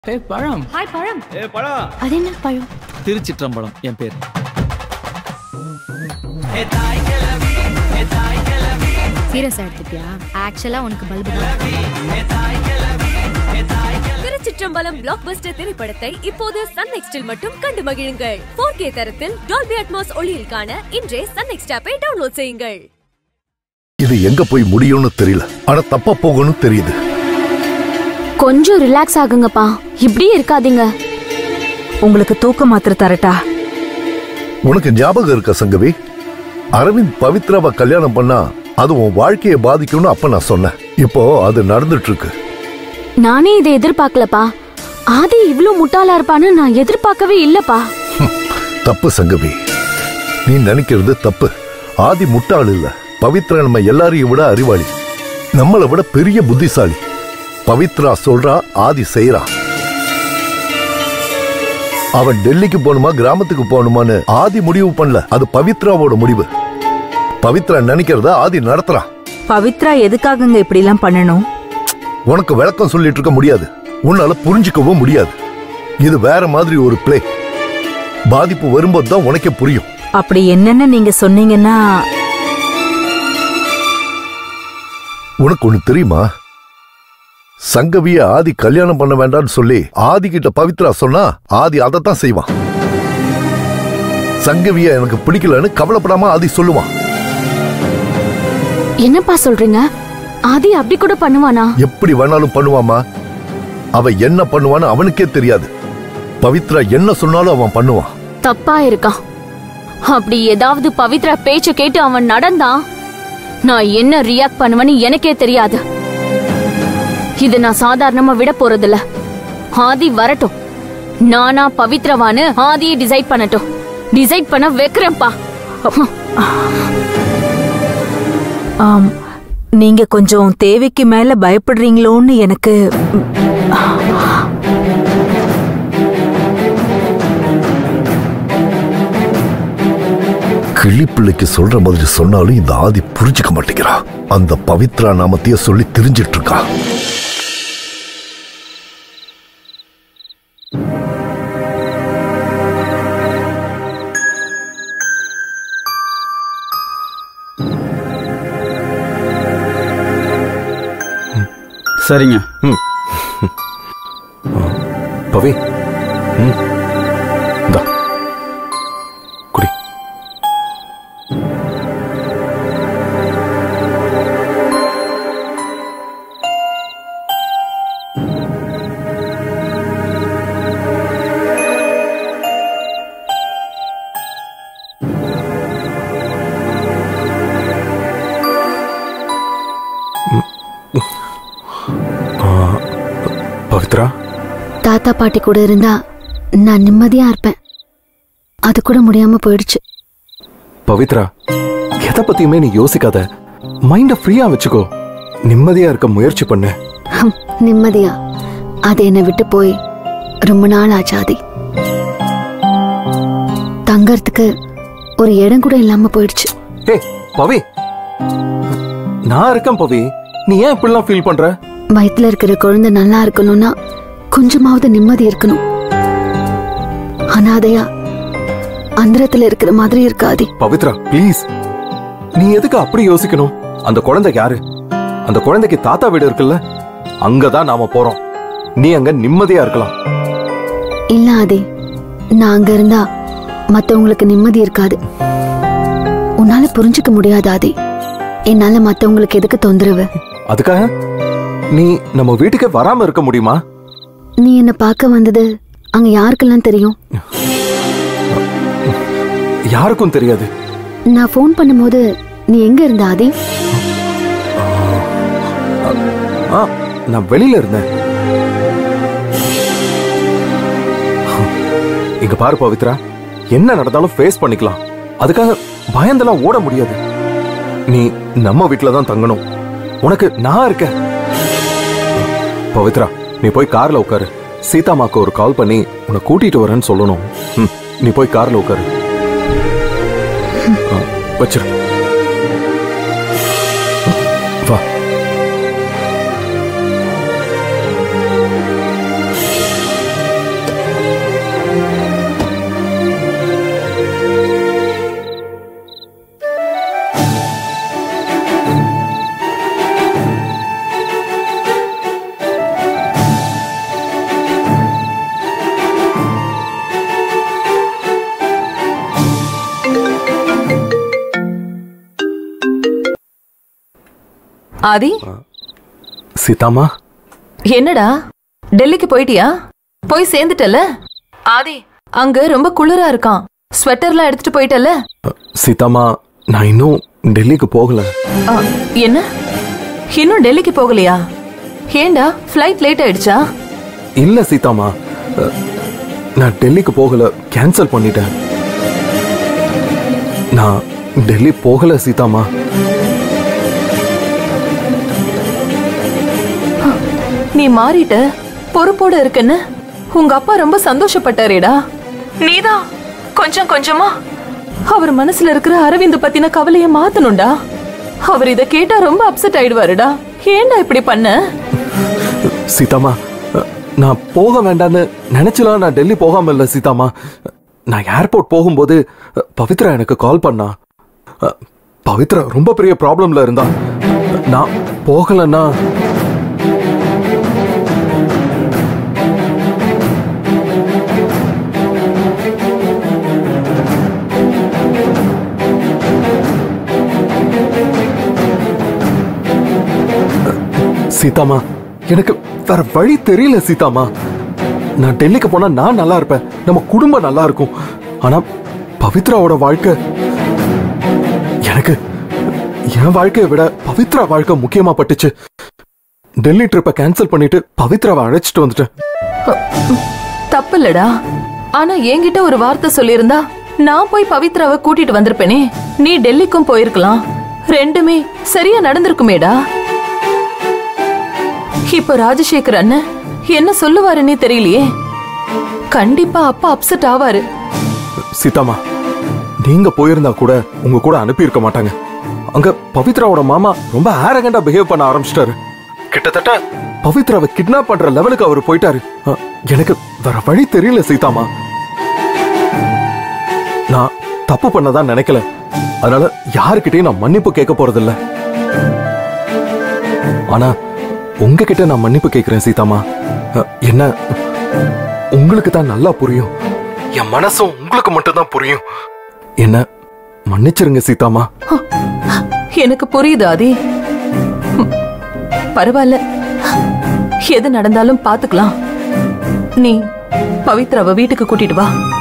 பழம். ஹாய் பழம். பழம். அது என்ன பழம்? திருச்சிற்றம்பலம் என் பேர். சீரியஸா எடுத்துப்பியா? ஆக்சுவலா உனக்கு பல்பு தான். திருச்சிற்றம்பலம் பிளாக்பஸ்டர் திரைப்படத்தை இப்போது சன் நெக்ஸ்டில் மட்டும் கண்டு மகிழுங்கள். 4K தரத்தில் டால்பி அட்மாஸ் ஒளியில் காண இன்றே சன் நெக்ஸ்ட் ஆப்பை டவுன்லோட் செய்யுங்கள். இது எங்க போய் முடியும்னு தெரியல, ஆனா தப்பா போகணும் தெரியுது. கொஞ்சம் ரிலாக்ஸ் ஆகுங்கப்பா, இப்படியே இருக்காதீங்க. உங்களுக்கு தூக்க மாத்திரை தரட்டா? உனக்கு ஞாபகம் இருக்க சங்கவி, அரவிந்த் பவித்ராவை கல்யாணம் பண்ணா அது உன் வாழ்க்கையை பாதிக்கும்னு அப்ப நான் சொன்னேன். இப்போ அது நடந்துட்டு இருக்கு. நானே இதை எதிர்பார்க்கலப்பா. ஆதி இவ்ளோ முட்டாளா இருப்பான்னு நான் எதிர்பார்க்கவே இல்லப்பா. தப்பு சங்கவி, நீ நினைக்கிறது தப்பு. ஆதி முட்டாள் இல்ல, பவித்ரா நம்ம எல்லாரையும் விட அறிவாளி, நம்மளை விட பெரிய புத்திசாலி. பவித்ரா சொல்றா, ஆதி செய்யறா. அவன் டெல்லிக்கு போகணுமா கிராமத்துக்கு போகணுமான்னு ஆதி முடிவு பண்ணல, அது பவித்ராவோட முடிவு. பவித்ரா நினைக்கிறத ஆதி நடத்துறான். பவித்ரா எதுக்காகங்க இப்படி எல்லாம் பண்ணணும்? உனக்கு விளக்கம் சொல்லிட்டு இருக்க முடியாது, உன்னால புரிஞ்சுக்கவும் முடியாது. இது வேற மாதிரி ஒரு பிளே. பாதிப்பு வரும்போது தான் உனக்கே புரியும். அப்படி என்னன்னு நீங்க சொன்னீங்கன்னா. உனக்கு ஒண்ணு தெரியுமா, சங்கவிய ஆதி கல்யாணம் பண்ண வேண்டாம்னு சொல்லி ஆதி கிட்ட பவித்ரா சொன்னா ஆதி அதைத்தான் செய்வான். சங்கவிய எனக்கு பிடிக்கலன்னு கவலைப்படாம ஆதி சொல்லுவான். என்னப்பா சொல்றீங்க? ஆதி அப்படி கூட பண்ணுவானா? எப்படி வேணாலும் பண்ணுவாமா. அவ என்ன பண்ணுவான்னு அவனுக்கே தெரியாது. பவித்ரா என்ன சொன்னாலும் அவன் பண்ணுவான். தப்பா இருக்கான். அப்படி ஏதாவது பவித்ரா பேச்ச கேட்டு அவன் நடந்தா நான் என்ன ரியாக்ட் பண்ணுவேன்னு எனக்கே தெரியாது. இது நான் சாதாரணமா விட போறதில்ல. ஆதி வரட்டும், நானா பவித்ரவான்னு ஆதியை டிசைட் பண்ணட்டும். டிசைட் பண்ண வைக்கிறேன்ப்பா. நீங்க கொஞ்சம் தேவைக்கு மேல பயப்படுறீங்களோன்னு எனக்கு. கிளிப்பிள்ளைக்கு சொல்ற மாதிரி சொன்னாலும் இந்த ஆதி புரிஞ்சுக்க மாட்டேங்கிறா. அந்த பவித்ரா நாமத்தையே சொல்லி தெரிஞ்சிட்டு இருக்கா. சரிங்க. பவி, குடி. பவித்ரா, தாத்தா பாட்டி கூட இருந்தா நான் நிம்மதியா இருப்பேன். அது கூட முடியாம போயிடுச்சு. பவித்ரா, எதை பத்தியுமே நீ யோசிக்காத, மைண்ட ஃப்ரீயா வச்சுக்கோ. நிம்மதியா இருக்க முயற்சி பண்ணு. நிம்மதியா? அது என்னை விட்டு போய் ரொம்ப நாள் ஆச்சு ஆதி. தங்கறதுக்கு ஒரு இடம் கூட இல்லாம போயிடுச்சு. ஏ பவி, நான் இருக்கேன் பவி, நீ ஏன் இப்படிலாம் ஃபீல் பண்ற? வயித்துல இருக்கிற குழந்தை நல்லா இருக்கணும்னா கொஞ்சமாவது நிம்மதி இருக்கணும். அனாதையா அந்தரத்துல இருக்கிற மாதிரி இருக்காது. பவித்ரா ப்ளீஸ், நீ எதுக்கு அப்படி யோசிக்கணும்? அந்த குழந்தை யாரு? அந்த குழந்தைக்கு தாத்தா வீடு இருக்குல்ல, அங்கதான் நாம போறோம். நீ அங்க நிம்மதியா இருக்கலாம். இல்ல ஆதி, நான் அங்க இருந்தா மத்தவங்களுக்கு நிம்மதி இருக்காது. உன்னால புரிஞ்சுக்க முடியாது ஆதி. என்னால மத்தவங்களுக்கு எதுக்கு தொந்தரவு? அதுக்காக நீ நம்ம வீட்டுக்கு வராம இருக்க முடியுமா? நீ என்ன பார்க்க வந்தது அங்க யாருக்கெல்லாம் தெரியும்? யாருக்கும் தெரியாது. நான் போன் பண்ணும்போது நீ எங்க இருந்த ஆதி? நான் வெளியில இருந்தேன். இங்க பாரு பவித்ரா, என்ன நடந்தாலும் ஃபேஸ் பண்ணிக்கலாம். அதுக்காக பயந்தெல்லாம் ஓட முடியாது. நீ நம்ம வீட்டுல தான் தங்கணும். உனக்கு நான் இருக்கேன். பவித்ரா, நீ போய் கார்ல உட்காரு. சீதாமாக்கு ஒரு கால் பண்ணி உன்னை கூட்டிட்டு வரேன்னு சொல்லணும். நீ போய் கார்ல உட்காரு. வச்சிரு. வா. ஆதி, சீதாமா, என்னடா டெல்லிக்கு போயிட்டியா? போய் சேர்ந்துட்டல? ஆதி, அங்க ரொம்ப குளிரா இருக்கான். ஸ்வெட்டர்லாம் எடுத்துட்டு போயிட்டல? சீதாமா, நான் இன்னும் டெல்லிக்கு போகல. என்ன, இன்னும் டெல்லிக்கு போகலையா? ஏண்டா, ஃப்ளைட் லேட் ஆயிடுச்சா? இல்ல சீதாமா, நான் டெல்லிக்கு போகல, கேன்சல் பண்ணிட்டேன். நான் டெல்லி போகல சீதாமா. நீ மாறிட்ட, பொறுப்போட இருக்குன்னு உங்க அப்பா ரொம்ப சந்தோஷப்பட்டாரேடா. நீதான் கொஞ்சம் கொஞ்சமா அவர் மனசுல இருக்கிற அரவிந்த் பத்தின கவலைய மாத்தணும்டா. அவர் இத கேட்டா ரொம்ப அப்செட் ஆயிடுவாருடா. ஏன்டா இப்படி பண்ண? சீதாமா, நான் போக வேண்டான்னு நினைச்சலாம். நான் டெல்லி போகாம இல்ல சீதாமா. நான் ஏர்போர்ட் போகும்போது பவித்ரா எனக்கு கால் பண்ணா. பவித்ரா ரொம்ப பெரிய ப்ராப்ளம்ல இருந்தா. நான் போகலன்னா சீதாமா, எனக்கு வேற வழி தெரியல சீதாமா. நான் டெல்லிக்கு போனா நான் நல்லா இருப்பேன், நம்ம குடும்பம் நல்லா இருக்கும். ஆனா பவித்ராவோட வாழ்க்கை, எனக்கு என் வாழ்க்கையை விட பவித்ரா வாழ்க்கை முக்கியமா பட்டுச்சு. டெல்லி ட்ரிப்பை கேன்சல் பண்ணிட்டு பவித்ராவை அழைச்சிட்டு வந்துட்டேன். தப்பு இல்லடா. ஆனா என்கிட்ட ஒரு வார்த்தை சொல்லியிருந்தா நான் போய் பவித்ராவை கூட்டிட்டு வந்திருப்பேனே. நீ டெல்லிக்கும் போயிருக்கலாம். ரெண்டுமே சரியா நடந்திருக்குமேடா. இப்ப ராஜசேகர் அண்ணன் என்ன சொல்லுவாருன்னே தெரியலையே. கண்டிப்பா அப்பா அப்செட் ஆவாரு. சீதாமா, நீங்க போயிருந்தா கூட உங்க கூட அனுப்பி இருக்க மாட்டாங்க. அங்க பவித்ராவோட மாமா ரொம்ப ஆரகண்டா பிஹேவ் பண்ண ஆரம்பிச்சிட்டாரு. கிட்டத்தட்ட பவித்ராவை கிட்னாப் பண்ற லெவலுக்கு அவர் போயிட்டாரு. எனக்கு வேற வழி தெரியல சீதாமா. நான் தப்பு பண்ணதான் நினைக்கல. அதனால யாருக்கிட்டையும் நான் மன்னிப்பு கேட்க போறதில்ல. ஆனா உங்ககிட்ட நான் மன்னிப்பு கேட்கிறேன் சீதாமா. என்ன, உங்களுக்கு தான் நல்லா புரியும். என் மனசும் உங்களுக்கு மட்டும் தான் புரியும். என்ன மன்னிச்சிருங்க சீதாமா. எனக்கு புரியுது ஆதி. பரவாயில்ல, எது நடந்தாலும் பாத்துக்கலாம். நீ பவித்ராவை வீட்டுக்கு கூட்டிட்டு வா.